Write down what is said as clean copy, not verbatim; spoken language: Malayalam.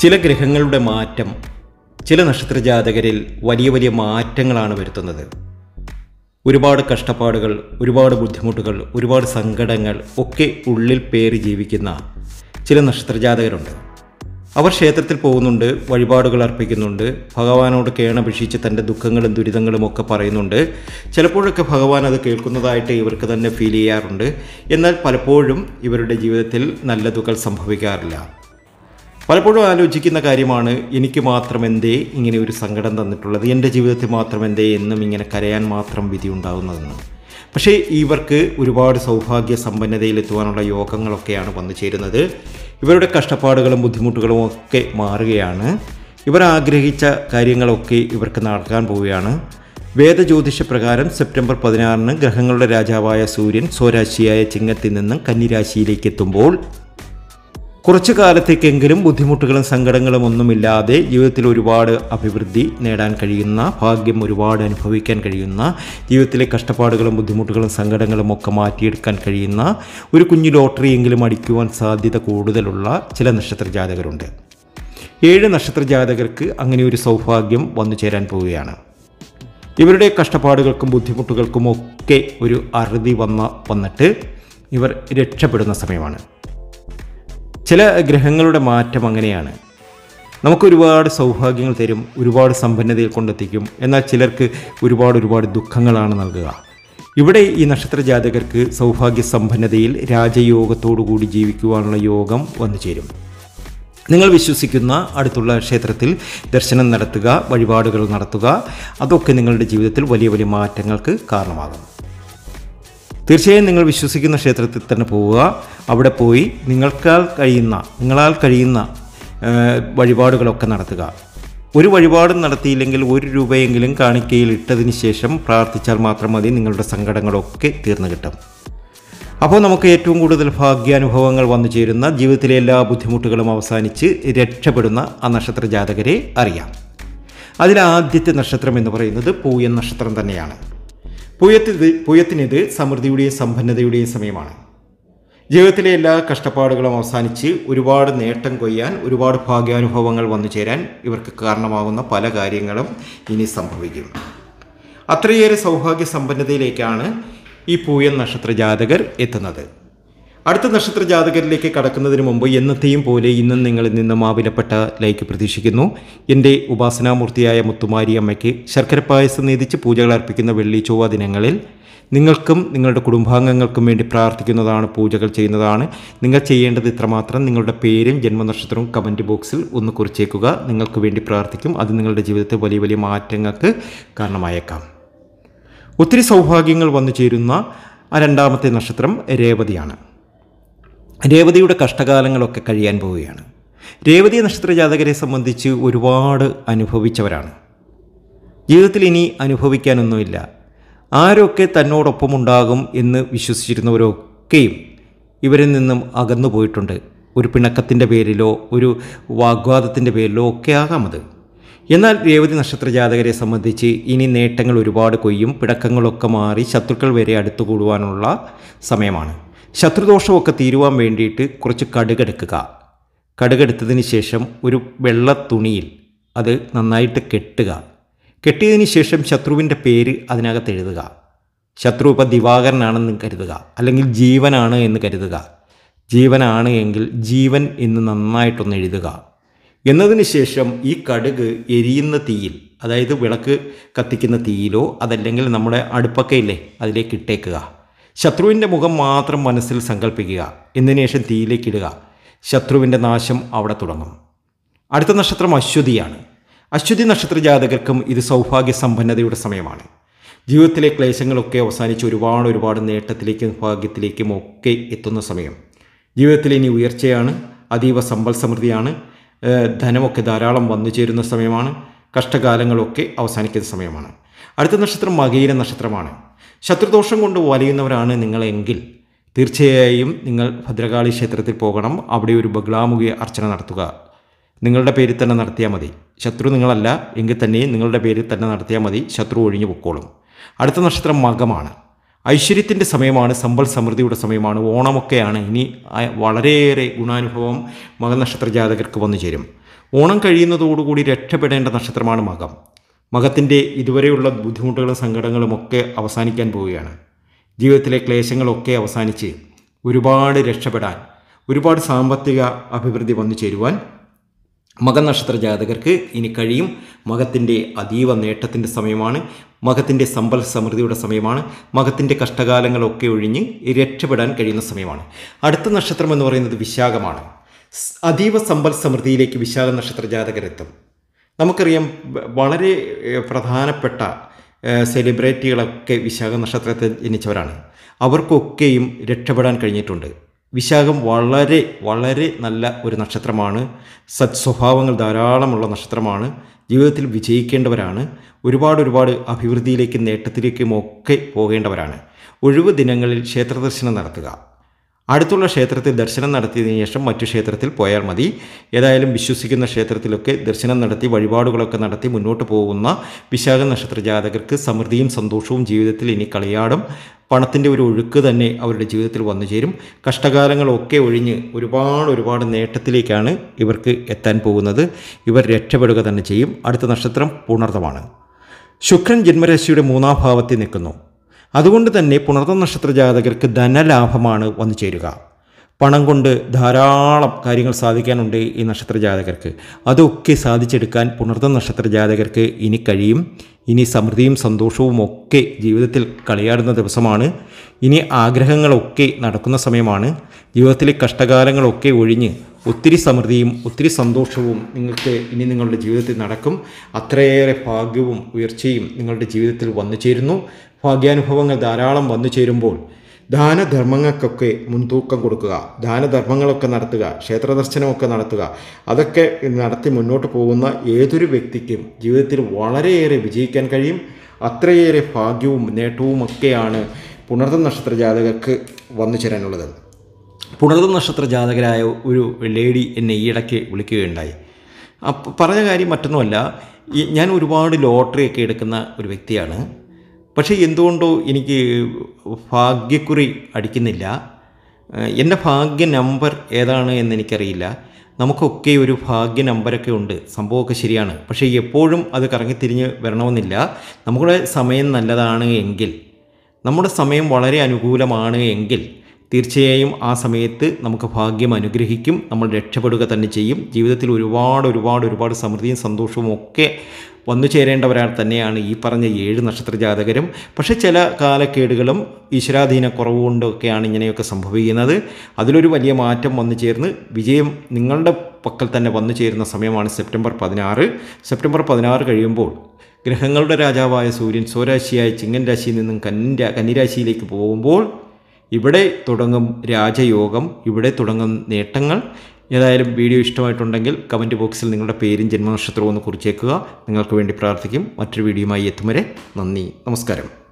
ചില ഗ്രഹങ്ങളുടെ മാറ്റം ചില നക്ഷത്രജാതകരിൽ വലിയ വലിയ മാറ്റങ്ങളാണ് വരുത്തുന്നത്. ഒരുപാട് കഷ്ടപ്പാടുകൾ, ഒരുപാട് ബുദ്ധിമുട്ടുകൾ, ഒരുപാട് സങ്കടങ്ങൾ ഒക്കെ ഉള്ളിൽ പേറി ജീവിക്കുന്ന ചില നക്ഷത്രജാതകരുണ്ട്. അവർ ക്ഷേത്രത്തിൽ പോകുന്നുണ്ട്, വഴിപാടുകൾ അർപ്പിക്കുന്നുണ്ട്, ഭഗവാനോട് കേണപേക്ഷിച്ച് തൻ്റെ ദുഃഖങ്ങളും ദുരിതങ്ങളും ഒക്കെ പറയുന്നുണ്ട്. ചിലപ്പോഴൊക്കെ ഭഗവാൻ അത് കേൾക്കുന്നതായിട്ട് ഇവർക്ക് തന്നെ ഫീൽ ചെയ്യാറുണ്ട്. എന്നാൽ പലപ്പോഴും ഇവരുടെ ജീവിതത്തിൽ നല്ലതുകൾ സംഭവിക്കാറില്ല. പലപ്പോഴും ആലോചിക്കുന്ന കാര്യമാണ്, എനിക്ക് മാത്രം എന്തേ ഇങ്ങനെ ഒരു സങ്കടം തന്നിട്ടുള്ളത്, എൻ്റെ ജീവിതത്തിൽ മാത്രം എന്തേ എന്നും ഇങ്ങനെ കരയാൻ മാത്രം വിധി ഉണ്ടാകുന്നതെന്ന്. പക്ഷേ ഇവർക്ക് ഒരുപാട് സൗഭാഗ്യ സമ്പന്നതയിലെത്തുവാനുള്ള യോഗങ്ങളൊക്കെയാണ് വന്നു ചേരുന്നത്. ഇവരുടെ കഷ്ടപ്പാടുകളും ബുദ്ധിമുട്ടുകളും ഒക്കെ മാറുകയാണ്. ഇവർ ആഗ്രഹിച്ച കാര്യങ്ങളൊക്കെ ഇവർക്ക് നടക്കാൻ പോവുകയാണ്. വേദജ്യോതിഷപ്രകാരം സെപ്റ്റംബർ 16 ഗ്രഹങ്ങളുടെ രാജാവായ സൂര്യൻ സ്വരാശിയായ ചിങ്ങത്തിൽ നിന്നും കന്നിരാശിയിലേക്ക് എത്തുമ്പോൾ കുറച്ചു കാലത്തേക്കെങ്കിലും ബുദ്ധിമുട്ടുകളും സങ്കടങ്ങളും ഒന്നുമില്ലാതെ ജീവിതത്തിൽ ഒരുപാട് അഭിവൃദ്ധി നേടാൻ കഴിയുന്ന, ഭാഗ്യം ഒരുപാട് അനുഭവിക്കാൻ കഴിയുന്ന, ജീവിതത്തിലെ കഷ്ടപ്പാടുകളും ബുദ്ധിമുട്ടുകളും സങ്കടങ്ങളും ഒക്കെ മാറ്റിയെടുക്കാൻ കഴിയുന്ന ഒരു കുഞ്ഞു ലോട്ടറിയെങ്കിലും അടിക്കുവാൻ സാധ്യത കൂടുതലുള്ള ചില നക്ഷത്രജാതകരുണ്ട്. 7 നക്ഷത്രജാതകർക്ക് അങ്ങനെ ഒരു സൗഭാഗ്യം വന്നു ചേരാൻ പോവുകയാണ്. ഇവരുടെ കഷ്ടപ്പാടുകൾക്കും ബുദ്ധിമുട്ടുകൾക്കും ഒക്കെ ഒരു അറുതി വന്നിട്ട് ഇവർ രക്ഷപ്പെടുന്ന സമയമാണ്. ചില ഗ്രഹങ്ങളുടെ മാറ്റം അങ്ങനെയാണ്. നമുക്കൊരുപാട് സൗഭാഗ്യങ്ങൾ തരും, ഒരുപാട് സമ്പന്നതയിൽ കൊണ്ടെത്തിക്കും. എന്നാൽ ചിലർക്ക് ഒരുപാട് ദുഃഖങ്ങളാണ് നൽകുക. ഇവിടെ ഈ നക്ഷത്രജാതകർക്ക് സൗഭാഗ്യ സമ്പന്നതയിൽ രാജയോഗത്തോടുകൂടി ജീവിക്കുവാനുള്ള യോഗം വന്നു ചേരും. നിങ്ങൾ വിശ്വസിക്കുന്ന അടുത്തുള്ള ക്ഷേത്രത്തിൽ ദർശനം നടത്തുക, വഴിപാടുകൾ നടത്തുക, അതൊക്കെ നിങ്ങളുടെ ജീവിതത്തിൽ വലിയ വലിയ മാറ്റങ്ങൾക്ക് കാരണമാകും. തീർച്ചയായും നിങ്ങൾ വിശ്വസിക്കുന്ന ക്ഷേത്രത്തിൽ തന്നെ പോവുക. അവിടെ പോയി നിങ്ങളാൽ കഴിയുന്ന വഴിപാടുകളൊക്കെ നടത്തുക. ഒരു വഴിപാടും നടത്തിയില്ലെങ്കിൽ 1 രൂപയെങ്കിലും കാണിക്കയിൽ ഇട്ടതിന് ശേഷം പ്രാർത്ഥിച്ചാൽ മാത്രം മതി, നിങ്ങളുടെ സങ്കടങ്ങളൊക്കെ തീർന്നു കിട്ടും. അപ്പോൾ നമുക്ക് ഏറ്റവും കൂടുതൽ ഭാഗ്യാനുഭവങ്ങൾ വന്നു ചേരുന്ന, ജീവിതത്തിലെ എല്ലാ ബുദ്ധിമുട്ടുകളും അവസാനിച്ച് രക്ഷപ്പെടുന്ന ആ നക്ഷത്രജാതകരെ അറിയാം. അതിലാദ്യത്തെ നക്ഷത്രം എന്ന് പറയുന്നത് പൂയം നക്ഷത്രം തന്നെയാണ്. പൂയത്തിനിത് സമൃദ്ധിയുടെയും സമ്പന്നതയുടെയും സമയമാണ്. ജീവിതത്തിലെ എല്ലാ കഷ്ടപ്പാടുകളും അവസാനിച്ച് ഒരുപാട് നേട്ടം കൊയ്യാൻ, ഒരുപാട് ഭാഗ്യാനുഭവങ്ങൾ വന്നു ചേരാൻ ഇവർക്ക് കാരണമാകുന്ന പല കാര്യങ്ങളും ഇനി സംഭവിക്കും. അത്രയേറെ സൗഭാഗ്യ സമ്പന്നതയിലേക്കാണ് ഈ പൂയം നക്ഷത്രജാതകർ എത്തുന്നത്. അടുത്ത നക്ഷത്രജാതകരിലേക്ക് കടക്കുന്നതിന് മുമ്പ് എന്നത്തെയും പോലെ ഇന്നും നിങ്ങളിൽ നിന്നും ആ വിലപ്പെട്ട ലൈക്ക് പ്രതീക്ഷിക്കുന്നു. എൻ്റെ ഉപാസനാമൂർത്തിയായ മുത്തുമാരി അമ്മയ്ക്ക് ശർക്കര പായസം നീതിച്ച് പൂജകൾ അർപ്പിക്കുന്ന വെള്ളി ചൊവ്വ ദിനങ്ങളിൽ നിങ്ങൾക്കും നിങ്ങളുടെ കുടുംബാംഗങ്ങൾക്കും വേണ്ടി പ്രാർത്ഥിക്കുന്നതാണ്, പൂജകൾ ചെയ്യുന്നതാണ്. നിങ്ങൾ ചെയ്യേണ്ടത് ഇത്രമാത്രം: നിങ്ങളുടെ പേരും ജന്മനക്ഷത്രവും കമൻറ്റ് ബോക്സിൽ ഒന്ന് കുറിച്ചേക്കുക. നിങ്ങൾക്ക് വേണ്ടി പ്രാർത്ഥിക്കും. അത് നിങ്ങളുടെ ജീവിതത്തിൽ വലിയ വലിയ മാറ്റങ്ങൾക്ക് കാരണമായേക്കാം. ഒത്തിരി സൗഭാഗ്യങ്ങൾ വന്നു ചേരുന്ന ആ രണ്ടാമത്തെ നക്ഷത്രം രേവതിയാണ്. രേവതിയുടെ കഷ്ടകാലങ്ങളൊക്കെ കഴിയാൻ പോവുകയാണ്. രേവതി നക്ഷത്രജാതകരെ സംബന്ധിച്ച് ഒരുപാട് അനുഭവിച്ചവരാണ്. ജീവിതത്തിൽ ഇനി അനുഭവിക്കാനൊന്നുമില്ല. ആരൊക്കെ തന്നോടൊപ്പമുണ്ടാകും എന്ന് വിശ്വസിച്ചിരുന്നവരൊക്കെയും ഇവരിൽ നിന്നും അകന്നു പോയിട്ടുണ്ട്. ഒരു പിണക്കത്തിൻ്റെ പേരിലോ ഒരു വാഗ്വാദത്തിൻ്റെ പേരിലോ ഒക്കെ ആകാം അത്. എന്നാൽ രേവതി നക്ഷത്രജാതകരെ സംബന്ധിച്ച് ഇനി നേട്ടങ്ങൾ ഒരുപാട് കൊയ്യും. പിണക്കങ്ങളൊക്കെ മാറി ശത്രുക്കൾ വരെ അടുത്തുകൂടുവാനുള്ള സമയമാണ്. ശത്രുദോഷമൊക്കെ തീരുവാൻ വേണ്ടിയിട്ട് കുറച്ച് കടുകെടുക്കുക. കടുകെടുത്തതിന് ശേഷം ഒരു വെള്ള തുണിയിൽ അത് നന്നായിട്ട് കെട്ടുക. കെട്ടിയതിന് ശേഷം ശത്രുവിൻ്റെ പേര് അതിനകത്ത് എഴുതുക. ശത്രു ഇപ്പോൾ ദിവാകരനാണെന്ന് കരുതുക, അല്ലെങ്കിൽ ജീവനാണ് എന്ന് കരുതുക. ജീവനാണ് എങ്കിൽ ജീവൻ എന്ന് നന്നായിട്ടൊന്ന് എഴുതുക. എന്നതിന് ശേഷം ഈ കടുക് എരിയുന്ന തീയിൽ, അതായത് വിളക്ക് കത്തിക്കുന്ന തീയിലോ അതല്ലെങ്കിൽ നമ്മുടെ അടുപ്പൊക്കെയില്ലേ അതിലേക്ക് ഇട്ടേക്കുക. ശത്രുവിൻ്റെ മുഖം മാത്രം മനസ്സിൽ സങ്കല്പിക്കുക. എന്നതിന് ശേഷം തീയിലേക്കിടുക. ശത്രുവിൻ്റെ നാശം അവിടെ തുടങ്ങും. അടുത്ത നക്ഷത്രം അശ്വതിയാണ്. അശ്വതി നക്ഷത്രജാതകർക്കും ഇത് സൗഭാഗ്യ സമ്പന്നതയുടെ സമയമാണ്. ജീവിതത്തിലെ ക്ലേശങ്ങളൊക്കെ അവസാനിച്ച് ഒരുപാട് നേട്ടത്തിലേക്കും ഭാഗ്യത്തിലേക്കും ഒക്കെ എത്തുന്ന സമയം. ജീവിതത്തിൽ ഇനി ഉയർച്ചയാണ്, അതീവ സമ്പൽ സമൃദ്ധിയാണ്, ധനമൊക്കെ ധാരാളം വന്നു ചേരുന്ന സമയമാണ്. കഷ്ടകാലങ്ങളൊക്കെ അവസാനിക്കുന്ന സമയമാണ്. അടുത്ത നക്ഷത്രം മകയിര നക്ഷത്രമാണ്. ശത്രുദോഷം കൊണ്ട് വലയുന്നവരാണ് നിങ്ങളെങ്കിൽ തീർച്ചയായും നിങ്ങൾ ഭദ്രകാളി ക്ഷേത്രത്തിൽ പോകണം. അവിടെ ഒരു ബഗ്ലാമുഖി അർച്ചന നടത്തുക. നിങ്ങളുടെ പേരിൽ തന്നെ നടത്തിയാൽ മതി. ശത്രു നിങ്ങളല്ല എങ്കിൽ തന്നെയും നിങ്ങളുടെ പേരിൽ തന്നെ നടത്തിയാൽ മതി. ശത്രു ഒഴിഞ്ഞു പൊക്കോളും. അടുത്ത നക്ഷത്രം മകമാണ്. ഐശ്വര്യത്തിൻ്റെ സമയമാണ്, സമ്പൽ സമൃദ്ധിയുടെ സമയമാണ്. ഓണമൊക്കെയാണ്. ഇനി വളരെയേറെ ഗുണാനുഭവം മകനക്ഷത്ര ജാതകർക്ക് വന്നു ചേരും. ഓണം കഴിയുന്നതോടുകൂടി രക്ഷപ്പെടേണ്ട നക്ഷത്രമാണ് മകം. മകത്തിൻ്റെ ഇതുവരെയുള്ള ബുദ്ധിമുട്ടുകളും സങ്കടങ്ങളും ഒക്കെ അവസാനിക്കാൻ പോവുകയാണ്. ജീവിതത്തിലെ ക്ലേശങ്ങളൊക്കെ അവസാനിച്ച് ഒരുപാട് രക്ഷപ്പെടാൻ, ഒരുപാട് സാമ്പത്തിക അഭിവൃദ്ധി വന്നു ചേരുവാൻ മകം നക്ഷത്ര ജാതകർക്ക് ഇനി കഴിയും. മകത്തിൻ്റെ അതീവ നേട്ടത്തിൻ്റെ സമയമാണ്. മകത്തിൻ്റെ സമ്പൽ സമൃദ്ധിയുടെ സമയമാണ്. മകത്തിൻ്റെ കഷ്ടകാലങ്ങളൊക്കെ ഒഴിഞ്ഞ് രക്ഷപ്പെടാൻ കഴിയുന്ന സമയമാണ്. അടുത്ത നക്ഷത്രം എന്ന് പറയുന്നത് വിശാഖമാണ്. അതീവ സമ്പൽ സമൃദ്ധിയിലേക്ക് വിശാഖ നക്ഷത്ര ജാതകരെത്തും. നമുക്കറിയാം, വളരെ പ്രധാനപ്പെട്ട സെലിബ്രിറ്റികളൊക്കെ വിശാഖ നക്ഷത്രത്തിൽ ജനിച്ചവരാണ്. അവർക്കൊക്കെയും രക്ഷപ്പെടാൻ കഴിഞ്ഞിട്ടുണ്ട്. വിശാഖം വളരെ വളരെ നല്ല ഒരു നക്ഷത്രമാണ്. സത്സ്വഭാവങ്ങൾ ധാരാളമുള്ള നക്ഷത്രമാണ്. ജീവിതത്തിൽ വിജയിക്കേണ്ടവരാണ്. ഒരുപാട് അഭിവൃദ്ധിയിലേക്കും നേട്ടത്തിലേക്കും ഒക്കെ പോകേണ്ടവരാണ്. ഒഴിവ് ദിനങ്ങളിൽ ക്ഷേത്ര ദർശനം നടത്തുക. അടുത്തുള്ള ക്ഷേത്രത്തിൽ ദർശനം നടത്തിയതിനു ശേഷം മറ്റു ക്ഷേത്രത്തിൽ പോയാൽ മതി. ഏതായാലും വിശ്വസിക്കുന്ന ക്ഷേത്രത്തിലൊക്കെ ദർശനം നടത്തി വഴിപാടുകളൊക്കെ നടത്തി മുന്നോട്ട് പോകുന്ന വിശാഖ നക്ഷത്ര ജാതകർക്ക് സമൃദ്ധിയും സന്തോഷവും ജീവിതത്തിൽ ഇനി കളിയാടും. പണത്തിൻ്റെ ഒരു ഒഴുക്ക് തന്നെ അവരുടെ ജീവിതത്തിൽ വന്നു ചേരും. കഷ്ടകാലങ്ങളൊക്കെ ഒഴിഞ്ഞ് ഒരുപാട് നേട്ടത്തിലേക്കാണ് ഇവർക്ക് എത്താൻ പോകുന്നത്. ഇവർ രക്ഷപ്പെടുക തന്നെ ചെയ്യും. അടുത്ത നക്ഷത്രം പുണർതമാണ്. ശുക്രൻ ജന്മരാശിയുടെ 3-ാം ഭാവത്തിൽ നിൽക്കുന്നു. അതുകൊണ്ട് തന്നെ പുണർതം നക്ഷത്ര ജാതകർക്ക് ധനലാഭമാണ് വന്നു ചേരുക. പണം കൊണ്ട് ധാരാളം കാര്യങ്ങൾ സാധിക്കാനുണ്ട് ഈ നക്ഷത്ര ജാതകർക്ക്. അതൊക്കെ സാധിച്ചെടുക്കാൻ പുണർതം നക്ഷത്ര ജാതകർക്ക് ഇനി കഴിയും. ഇനി സമൃദ്ധിയും സന്തോഷവും ഒക്കെ ജീവിതത്തിൽ കളിയാടുന്ന ദിവസമാണ്. ഇനി ആഗ്രഹങ്ങളൊക്കെ നടക്കുന്ന സമയമാണ്. ജീവിതത്തിലെ കഷ്ടകാലങ്ങളൊക്കെ ഒഴിഞ്ഞ് ഒത്തിരി സമൃദ്ധിയും ഒത്തിരി സന്തോഷവും നിങ്ങൾക്ക് ഇനി നിങ്ങളുടെ ജീവിതത്തിൽ നടക്കും. അത്രയേറെ ഭാഗ്യവും ഉയർച്ചയും നിങ്ങളുടെ ജീവിതത്തിൽ വന്നു ചേരുന്നു. ഭാഗ്യാനുഭവങ്ങൾ ധാരാളം വന്നു ചേരുമ്പോൾ ദാനധർമ്മങ്ങൾക്കൊക്കെ മുൻതൂക്കം കൊടുക്കുക. ദാനധർമ്മങ്ങളൊക്കെ നടത്തുക. ക്ഷേത്രദർശനമൊക്കെ നടത്തുക. അതൊക്കെ നടത്തി മുന്നോട്ട് പോകുന്ന ഏതൊരു വ്യക്തിക്കും ജീവിതത്തിൽ വളരെയേറെ വിജയിക്കാൻ കഴിയും. അത്രയേറെ ഭാഗ്യവും നേട്ടവും ഒക്കെയാണ് പുണർതം നക്ഷത്ര ജാതകർക്ക് വന്നു ചേരാനുള്ളത്. പുണർതം നക്ഷത്ര ജാതകരായ ഒരു ലേഡി എന്നെ ഈയിടയ്ക്ക് വിളിക്കുകയുണ്ടായി. പറഞ്ഞ കാര്യം മറ്റൊന്നുമല്ല, ഞാൻ ഒരുപാട് ലോട്ടറിയൊക്കെ എടുക്കുന്ന ഒരു വ്യക്തിയാണ്. പക്ഷേ എന്തുകൊണ്ടോ എനിക്ക് ഭാഗ്യക്കുറി അടിക്കുന്നില്ല. എൻ്റെ ഭാഗ്യ നമ്പർ ഏതാണ് എന്നെനിക്കറിയില്ല. നമുക്കൊക്കെ ഒരു ഭാഗ്യ നമ്പരൊക്കെ ഉണ്ട്, സംഭവമൊക്കെ ശരിയാണ്. പക്ഷേ എപ്പോഴും അത് കറങ്ങിത്തിരിഞ്ഞ് വരണമെന്നില്ല. നമ്മുടെ സമയം നല്ലതാണ് എങ്കിൽ, നമ്മുടെ സമയം വളരെ അനുകൂലമാണ് എങ്കിൽ തീർച്ചയായും ആ സമയത്ത് നമുക്ക് ഭാഗ്യം അനുഗ്രഹിക്കും. നമ്മൾ രക്ഷപ്പെടുക തന്നെ ചെയ്യും. ജീവിതത്തിൽ ഒരുപാട് സമൃദ്ധിയും സന്തോഷവും ഒക്കെ വന്നു ചേരേണ്ടവരാൾ തന്നെയാണ് ഈ പറഞ്ഞ 7 നക്ഷത്ര ജാതകരും. പക്ഷേ ചില കാലക്കേടുകളും ഈശ്വരാധീന കുറവുകൊണ്ടൊക്കെയാണ് ഇങ്ങനെയൊക്കെ സംഭവിക്കുന്നത്. അതിലൊരു വലിയ മാറ്റം വന്നു ചേർന്ന് വിജയം നിങ്ങളുടെ പക്കൽ തന്നെ വന്നു ചേരുന്ന സമയമാണ് സെപ്റ്റംബർ 16. സെപ്റ്റംബർ 16 കഴിയുമ്പോൾ ഗ്രഹങ്ങളുടെ രാജാവായ സൂര്യൻ സ്വരാശിയായ ചിങ്ങൻ രാശിയിൽ നിന്നും കന്നിരാശിയിലേക്ക് പോകുമ്പോൾ ഇവിടെ തുടങ്ങും രാജയോഗം. ഇവിടെ തുടങ്ങും നേട്ടങ്ങൾ. ഏതായാലും വീഡിയോ ഇഷ്ടമായിട്ടുണ്ടെങ്കിൽ കമൻറ്റ് ബോക്സിൽ നിങ്ങളുടെ പേരും ജന്മനക്ഷത്രവും ഒന്ന് കുറിച്ചേക്കുക. നിങ്ങൾക്ക് വേണ്ടി പ്രാർത്ഥിക്കും. മറ്റൊരു വീഡിയോയുമായി എത്തും വരെ നന്ദി, നമസ്കാരം.